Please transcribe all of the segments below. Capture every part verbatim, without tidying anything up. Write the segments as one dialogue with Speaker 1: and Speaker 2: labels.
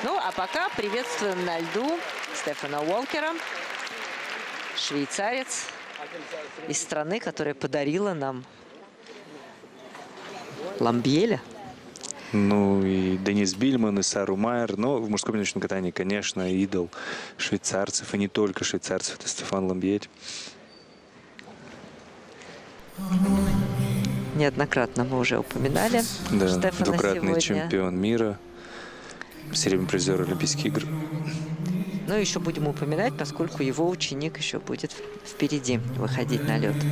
Speaker 1: Ну, а пока приветствуем на льду Стефана Уолкера, швейцарец из страны, которая подарила нам Ламбьеля.
Speaker 2: Ну и Денис Бильман, и Сару Майер. Но в мужском одиночном катании, конечно, идол швейцарцев, и не только швейцарцев, это Стефан Ламбьель.
Speaker 1: Неоднократно мы уже упоминали
Speaker 2: да,
Speaker 1: Стефана
Speaker 2: двукратный
Speaker 1: сегодня.
Speaker 2: чемпион мира, серебряный призер Олимпийских игр.
Speaker 1: Ну, еще будем упоминать, поскольку его ученик еще будет впереди выходить на лед.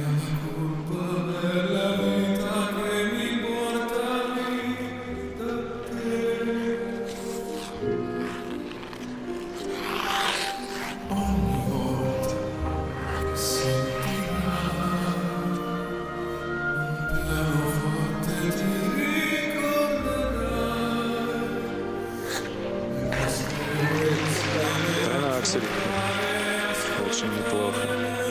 Speaker 2: Очень неплохо.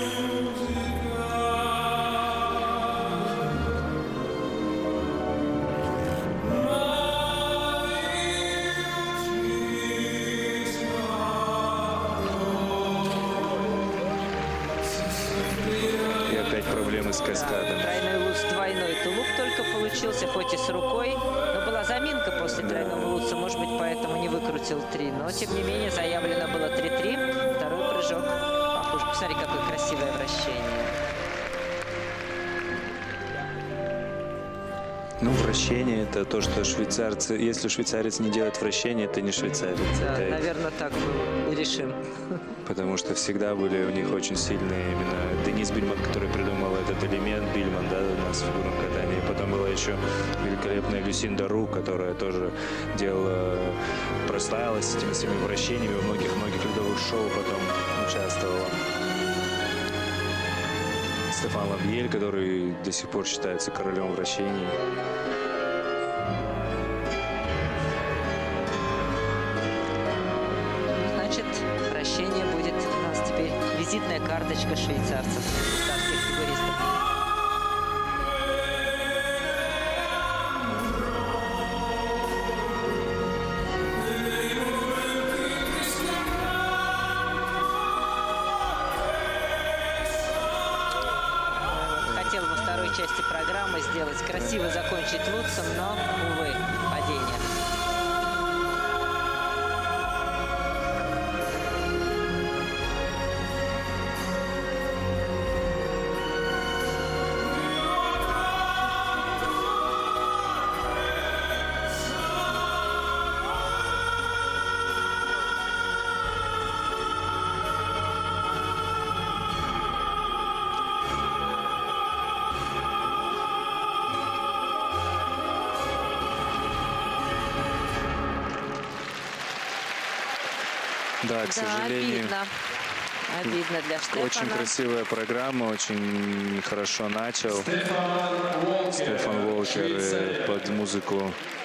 Speaker 2: И опять проблемы с каскадом.
Speaker 1: Да, тройной луц, двойной тулуп только получился, хоть и с рукой. Но была заминка после да. тройного луца, может быть, поэтому не выкрутил три. Но, тем не менее, заявлено было три-три. Второй прыжок. Похоже, посмотри, какое красивое вращение.
Speaker 2: Ну, вращение — это то, что швейцарцы... Если швейцарец не делает вращение, это не швейцарец.
Speaker 1: Да,
Speaker 2: это...
Speaker 1: наверное, так мы решим.
Speaker 2: Потому что всегда были у них очень сильные именно Денис Бильман, который придумал этот элемент, Бильман, да, у нас в фигурном катании. Потом была еще великолепная Люсинда Ру, которая тоже делала, прославилась этими своими вращениями, во многих-многих ледовых шоу потом участвовала. Стефан Ламбьель, который до сих пор считается королем вращений.
Speaker 1: Значит, вращение будет у нас теперь визитная карточка швейцарцев, швейцарских фигуристов. Хотел во второй части программы сделать, красиво закончить луцем, но, увы, падение.
Speaker 2: Да, к сожалению.
Speaker 1: Обидно. Обидно для Стефана.
Speaker 2: Очень красивая программа, очень хорошо начал Стефан Уолкер под музыку